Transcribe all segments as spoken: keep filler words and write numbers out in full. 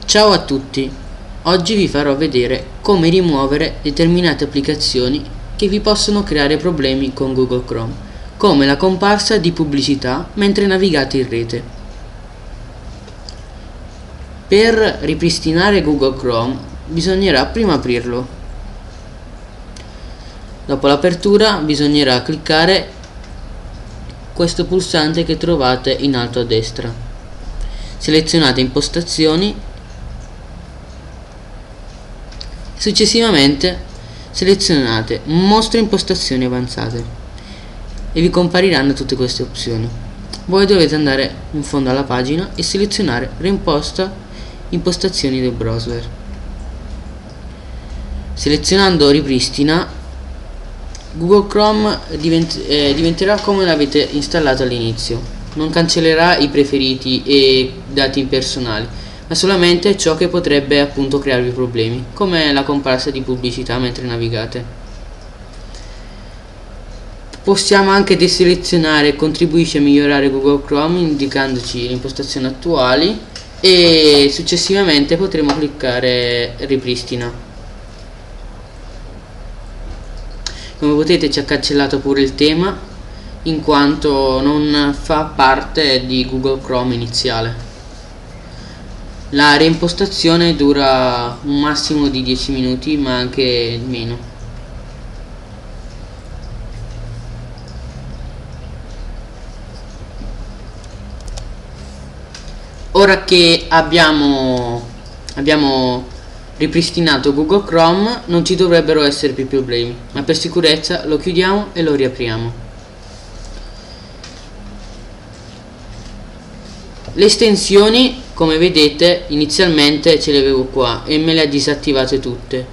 Ciao a tutti, oggi vi farò vedere come rimuovere determinate applicazioni che vi possono creare problemi con Google Chrome, come la comparsa di pubblicità mentre navigate in rete. Per ripristinare Google Chrome bisognerà prima aprirlo. Dopo l'apertura bisognerà cliccare questo pulsante che trovate in alto a destra. Selezionate impostazioni. Successivamente selezionate mostra impostazioni avanzate e vi compariranno tutte queste opzioni. Voi dovete andare in fondo alla pagina e selezionare reimposta impostazioni del browser. Selezionando ripristina, Google Chrome divent eh, diventerà come l'avete installato all'inizio. Non cancellerà i preferiti e dati personali, ma solamente ciò che potrebbe appunto crearvi problemi, come la comparsa di pubblicità mentre navigate. Possiamo anche deselezionare contribuisce a migliorare Google Chrome indicandoci le impostazioni attuali e successivamente potremo cliccare ripristina. Come potete ci ha cancellato pure il tema in quanto non fa parte di Google Chrome iniziale. La reimpostazione dura un massimo di dieci minuti, ma anche meno. Ora che abbiamo, abbiamo ripristinato Google Chrome non ci dovrebbero essere più problemi, ma per sicurezza lo chiudiamo e lo riapriamo. Le estensioni, come vedete, inizialmente ce le avevo qua e me le ha disattivate tutte,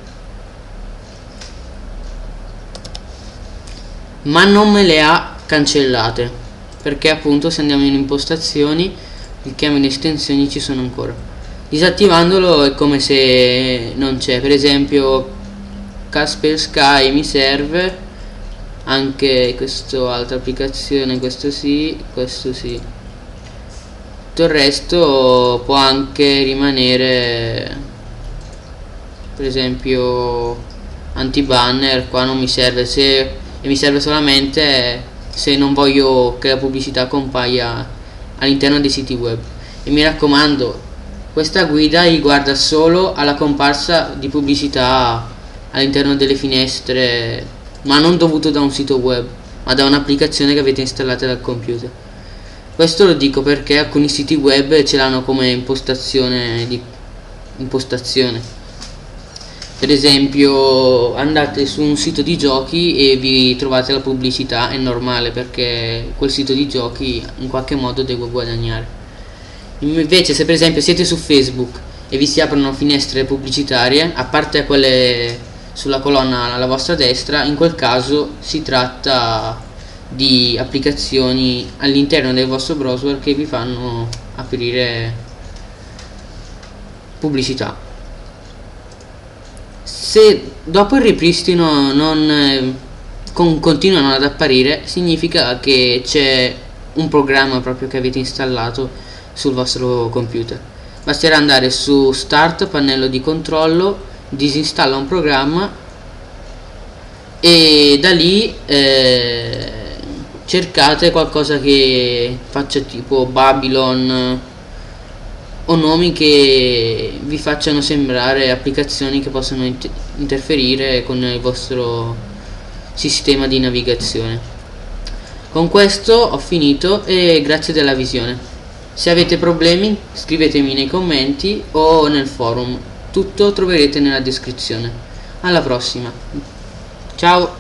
ma non me le ha cancellate, perché appunto se andiamo in impostazioni clicchiamo in estensioni ci sono ancora. Disattivandolo è come se non c'è. Per esempio Kaspersky mi serve, anche questa altra applicazione, questo sì, questo sì. Tutto il resto può anche rimanere, per esempio anti-banner qua non mi serve, se e mi serve solamente se non voglio che la pubblicità compaia all'interno dei siti web. E mi raccomando, questa guida riguarda solo alla comparsa di pubblicità all'interno delle finestre, ma non dovuto da un sito web, ma da un'applicazione che avete installata dal computer. Questo lo dico perché alcuni siti web ce l'hanno come impostazione di impostazione. Per esempio andate su un sito di giochi e vi trovate la pubblicità, è normale perché quel sito di giochi in qualche modo deve guadagnare. Invece se per esempio siete su Facebook e vi si aprono finestre pubblicitarie, a parte quelle sulla colonna alla vostra destra, in quel caso si tratta di applicazioni all'interno del vostro browser che vi fanno aprire pubblicità. Se dopo il ripristino non eh, con, continuano ad apparire, significa che c'è un programma proprio che avete installato sul vostro computer. Basterà andare su Start, pannello di controllo, disinstalla un programma e da lì eh, cercate qualcosa che faccia tipo Babylon o nomi che vi facciano sembrare applicazioni che possono inter interferire con il vostro sistema di navigazione. Con questo ho finito e grazie della visione. Se avete problemi scrivetemi nei commenti o nel forum, tutto troverete nella descrizione. Alla prossima, ciao!